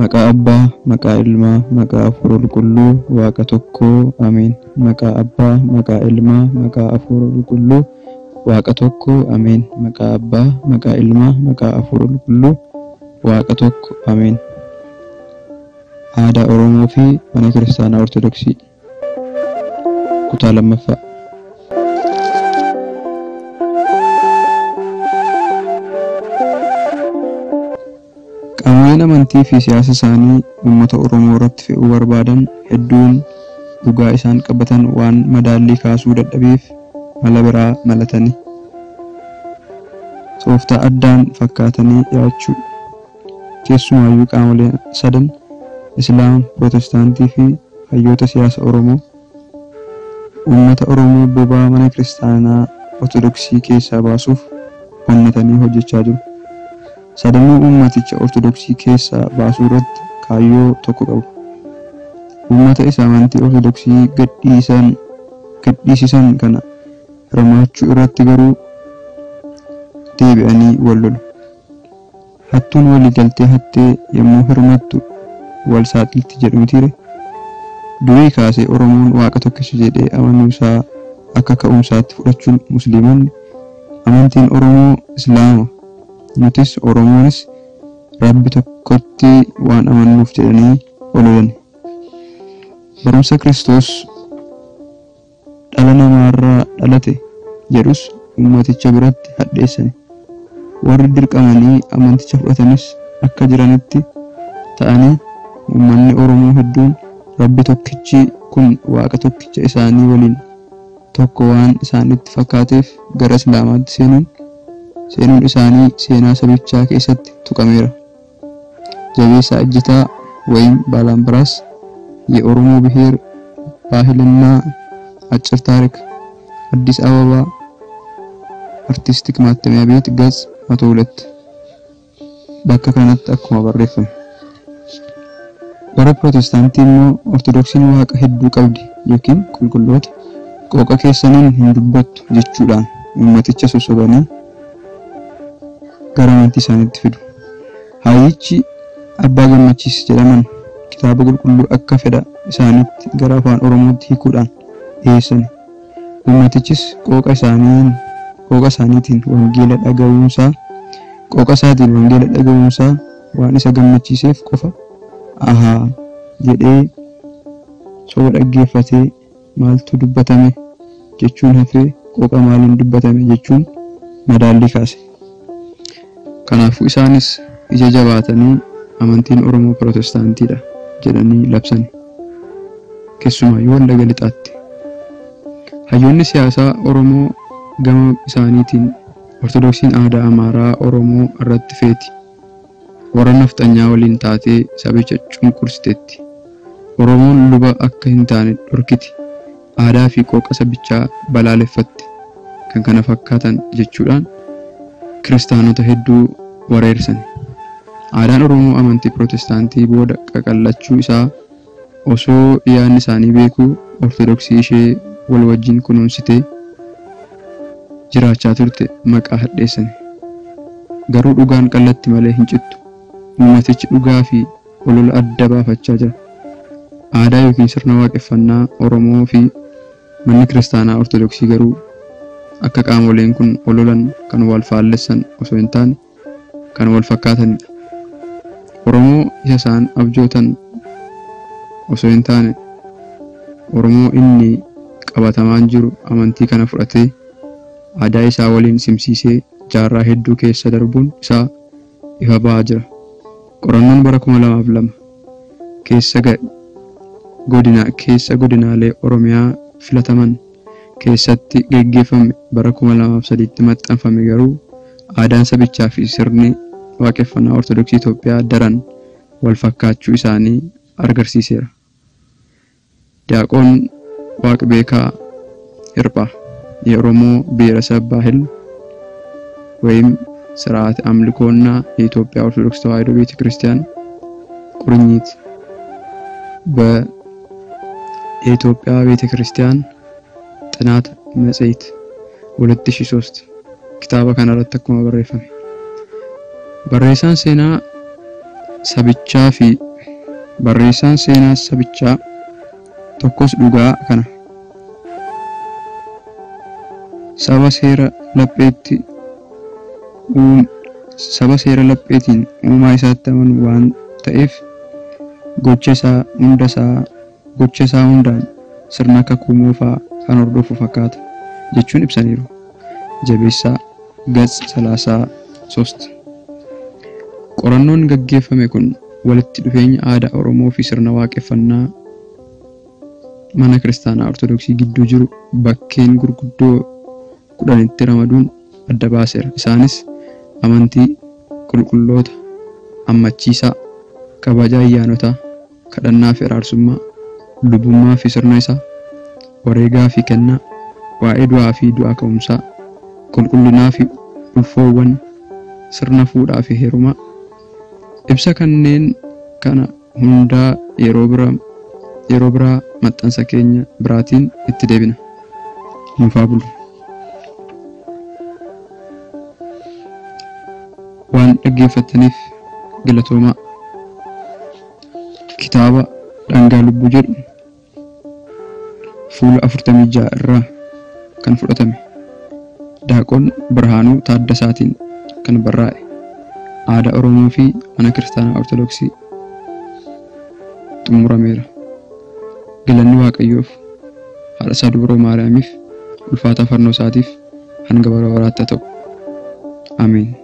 Maqaa Abbaa, maqaa Ilmaa, maqaa Hafuura Qulqulluu, Waaqa tokkoo. Ameen. Maqaa Abbaa, maqaa Ilmaa, maqaa Hafuura Qulqulluu, Waaqa tokkoo. Ameen. Maqaa Abbaa, maqaa Ilmaa, maqaa Hafuura Qulqulluu, Waaqa tokko. Ameen. Aadaa Oromoo fi mana Kiristaanaa Ortodoksii. Kutaa lammaffaa. Qaamoleen amantii fi siyaasa isaanii uummata Oromoo irratti fe'uu barbaadan hedduun dhugaa isaan qabatan waan madaallii kaasuu dadhabeef mala biraa malatanii tooftaa addaan fakkaatanii dhiyaachuu. Keessumaayyuu qaamoleen sadan Islaama, Pirootestaantii fi hayyoota siyaasa Oromoo uummata Oromoo bobaa mana Kiristaanaa Ortodoksii keessaa baasuuf onnatanii hojjechaa jiru. Sadanuu uummaticha Ortodoksii keessaa baasuu irratti kaayyoo tokko qabu. Uummata isa amantii Ortodoksii gadhiisisan kana hirmaachuu irratti garuu deebi'anii wal lolu. Hattuun waliigaltee hattee yommuu hirmattu wal saaxilti jedhamtiire. Durii kaasee Oromoon Waaqa tokkicha jedhee amanuu isaa akka ka'umsaatti fudhachuun Musliimonni amantiin Oromoo Islaama. Nutis Oromoonis Rabbi tokkotti waan amannuuf jedhanii ololan. Barumsa Kiristoos dhala namaarraa dhalate jedhus uummaticha biratti hadheessani. Warri dirqamanii amanticha fudhatanis akka jiranitti ta'anii uummanni Oromoo hedduun Rabbi tokkichi kun Waaqa tokkicha isaanii waliin tokko waan isaanitti fakkaateef gara Islaamaatti seenuun isaanii seenaa sabichaa keessatti tuqameera. Jabeessaa Ejjitaa ወይም ባላምብራስ የኦሮሞ ብሔር ባህልና አጭር ታሪክ አዲስ አበባ አርቲስቲክ ማተሚያ ቤት ገጽ 102 bakka kanatti akkuma barreeffame. Warra Pirootestaantii immoo Ortodoksiin Waaqa hedduu qabdi yookiin qulqulloota qooqa keessaniin hin dubbattu jechuudhaan uummaticha sosobanii gara amantii isaaniitti fidu. Hayyichi Abbaa Gammachiis jedhaman kitaaba qulqulluu akka fedha isaaniitti gara afaan Oromootti hiikuudhaan dhiyeessan. Uummatichis qooqa isaaniitiin wangeela dhaga'uunsaa waan isa gammachiiseef qofa ahaa jedhee soo dhaggeeffatee maaltu dubbatame jechuun hafee qooqa maaliin dubbatame jechuun madaallii kaase. Kanaafuu isaanis ija jabaatanii amantiin Oromoo Pirootestaantiidha jedhanii labsan. Keessumaayyuu Wallagga Lixaatti. Hayyoonni siyaasaa Oromoo gama isaaniitiin Ortodoksiin aadaa Amaaraa Oromoo irratti feeti. Warra nafxanyaa waliin taatee sabicha cunqursiteetti. Oromoon luba akka hin taane dhorkiti. Aadaa fi qooqa sabichaa balaaleffatti. Kan kana fakkaatan jechuudhaan kiristaanota hedduu wareersan. Aadaan Oromoo amantii Pirootestaantii booda qaqallachuu isaa osoo yaadni isaanii beekuu Ortodoksii ishee wal wajjin kunuunsitee jiraachaa turte maqaa hadheessan. Garuu dhugaan qallatti malee hin cittu. Uummatichi dhugaa fi olola adda baafachaa jira. Aadaa yookiin sirna waaqeffannaa Oromoo fi manni Kiristaanaa Ortodoksii garuu akka qaamoleen kun ololan kan wal faallessan osoo hin taane kan wal fakkaatanidha. Oromoo isa isaan abjootan osoo hin taane Oromoo inni qabatamaan jiru amantii kana fudhatee aadaa isaa waliin simsiisee jaarraa hedduu keessa darbuun isaa ifa ba'aa jira. Qorannoon bara 2002 keessa godinaalee Oromiyaa filataman keessatti geggeeffame bara 2003tti maxxanfame garuu aadaan sabichaa fi sirni waaqeffannaa Ortodoksii Itoophiyaa daran wal fakkaachuu isaanii agarsiiseera. Diyaaqoon Waaqbeeካ ሂርጳ የኦሮሞ ብሔረሰብ ባህል ወይም ስርዓት አምልኮና የኢትዮጵያ ኦርቶዶክስ ተዋሕዶ ቤተክርስቲያን ቁርኝት በኢትዮጵያ ቤተክርስቲያን ጥናት መጽሔት 2003 kitaaba kanarratti akkuma barreeffame. Barreessaan seenaa sabichaa fi Barreessaan seenaa sabichaa tokkos dhugaa kana. Saba seera lapheetiin uumaa isaatti amanu waan ta'eef gocha isaa hundaan sirna kakuu moofaa kan hordofu fakkaata jechuun ibsaniiru. Jabeessaa Gaz 33. Qorannoon gaggeeffame kun walitti dhufeenya aadaa Oromoo fi sirna waaqeffannaa mana kiristaanaa Ortodoksii gidduu jiru bakkeen gurguddoo 10tti ramaduun adda baaseera. Isaanis amantii, qulqulloota, ammachiisaa, kabaja ayyaanotaa, kadhannaa fi araarsummaa, lubummaa fi sirna isaa, wareegaa fi kennaa, waa'ee du'aa fi du'aa ka'umsaa, qulqullinaa fi ulfoowwan, sirna fuudhaa fi heerumaa. Ibsa kanneen kana hundaa yeroo biraa maxxansa keenya biraatiin itti deebina. Nuufaa bulu. Waan dhaggeeffataniif galatoomaa. Kitaaba Dhangaa Lubbuu jedhu fuula 46 irraa kan fudhatame. Daaqon Birhaanuu Taaddasaatiin kan barraa'e. Aadaa Oromoo fi mana kiristaanaa Ortodoksii xumurameera. Galanni Waaqayyoof, haadha isaa Dubroo Maariyaamiif, ulfaata fannoo isaatiif hanga bara baraatti haa ta'u. Ameen.